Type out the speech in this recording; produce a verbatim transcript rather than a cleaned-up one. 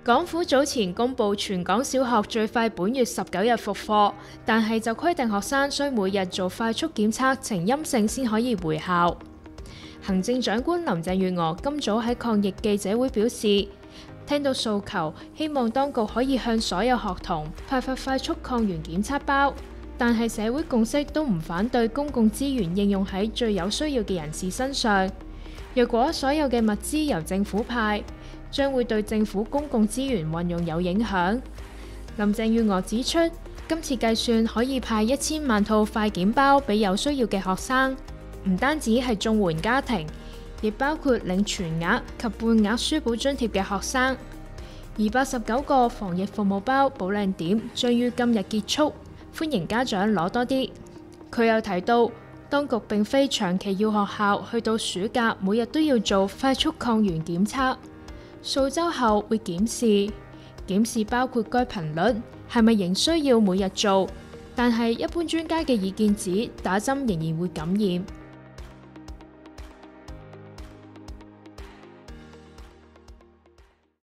港府早前公布全港小學最快本月十九日復課，但係就規定學生需每日做快速檢測呈陰性先可以回校。行政長官林鄭月娥今早喺抗疫記者會表示，聽到訴求，希望當局可以向所有學童派發快速抗原檢測包，但係社會共識都唔反對公共資源應用喺最有需要嘅人士身上。若果所有嘅物資由政府派，將會對政府公共資源運用有影響。林鄭月娥指出，今次計算可以派一千萬套快檢包俾有需要嘅學生，唔單止係綜援家庭，亦包括領全額及半額書簿津貼嘅學生。而八十九個防疫服務包補領點將於今日結束，歡迎家長攞多啲。佢又提到，當局並非長期要學校去到暑假每日都要做快速抗原檢測。數週後會檢視，檢視包括該頻率係咪仍需要每日做，但係一般專家嘅意見指打針仍然會感染。